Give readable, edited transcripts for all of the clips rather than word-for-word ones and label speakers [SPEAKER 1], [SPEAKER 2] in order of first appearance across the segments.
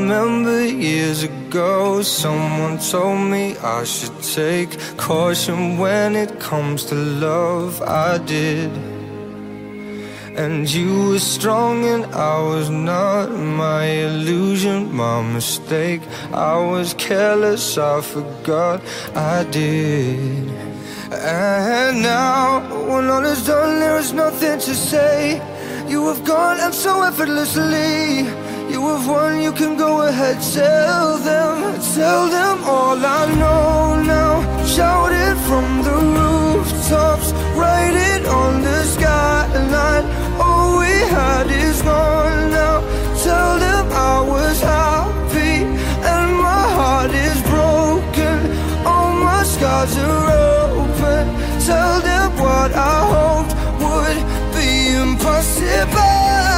[SPEAKER 1] remember years ago, someone told me I should take caution when it comes to love. I did. And you were strong and I was not. My illusion, my mistake. I was careless, I forgot I did. And now, when all is done, there is nothing to say. You have gone and so effortlessly. You have won, you can go ahead, tell them all I know now. Shout it from the rooftops, write it on the skyline. All we had is gone now. Tell them I was happy and my heart is broken. All my scars are open. Tell them what I hoped would be impossible.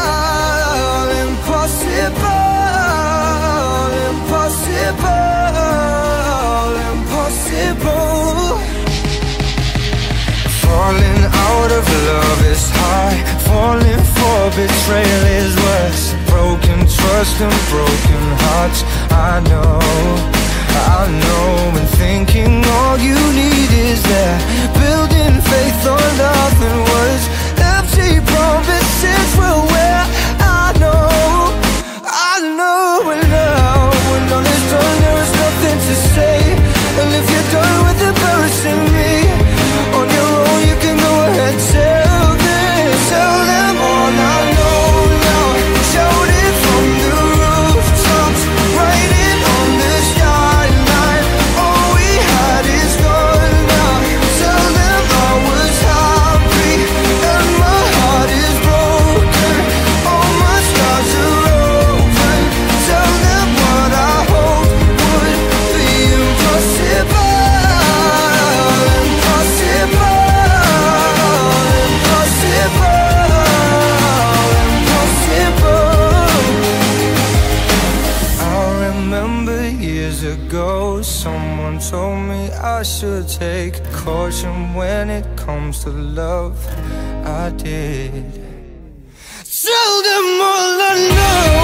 [SPEAKER 1] Impossible. Falling out of love is high. Falling for betrayal is worse. Broken trust and broken hearts. I know, and thinking all you need is there. Building faith on nothing words. Empty promises will wear. I know, and now when all is done, there is nothing to say. And if you're done with embarrassing me on your own, you can go ahead, tell them all I know now. Shout it from the rooftops, write it on the skyline. All we had is gone now. Tell them I was happy and my heart is broken. All my scars are open. Tell them what I hoped would be impossible. Ago, someone told me I should take caution when it comes to love. I did. Tell them all I know.